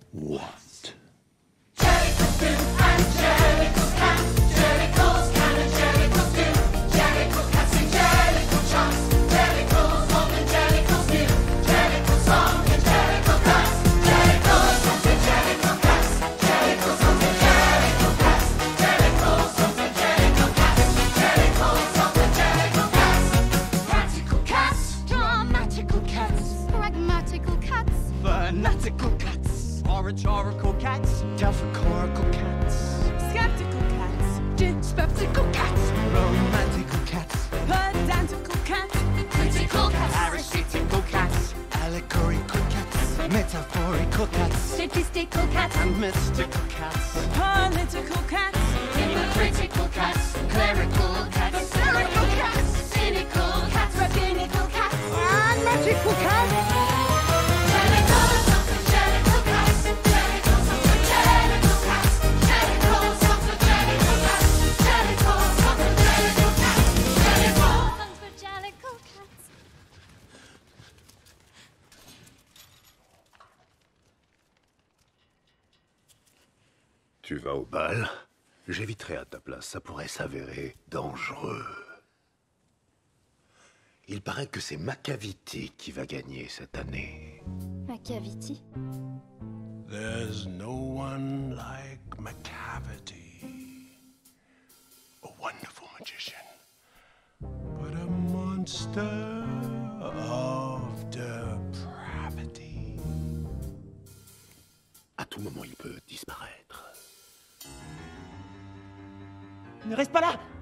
What? Jellicles do and jellicles can. Jellicles can and jellicles do. Jellicle cats sing jellicle chants. Jellicles old and jellicles new. Jellicle song and jellicle dance. Jellicles old and jellicle cats. Jellicles old and jellicle cats. Jellicles old and jellicle cats. Jellicles old and jellicle cats. Practical cats. Dramatical cats. Pragmatical cats. Fanatical cats. Oratorical cats. Taphorical cats. Skeptical cats. Dyspeptical cats. Romantical cats. Pedantical cats. Critical cats. Parasitical cats. Allegorical cats. Metaphorical cats. Statistical cats. And mystical cats. Political cats. Hypocritical cats. Clerical cats. Hysterical cats. Cynical cats. Rabbinical cats. And magical cats. Jellicles of the jellicle cats. Jellicles of the jellicle cats. Jellicles of the jellicle cats. Jellicles of the jellicle cats. Jellicles. For Jellicle cats. Tu vas au bal? J'éviterai à ta place, ça pourrait s'avérer dangereux. Il paraît que c'est Macavity qui va gagner cette année. Macavity. There's no one like Macavity. A wonderful magician. But a monster of depravity. À tout moment, il peut disparaître. Ne reste pas là!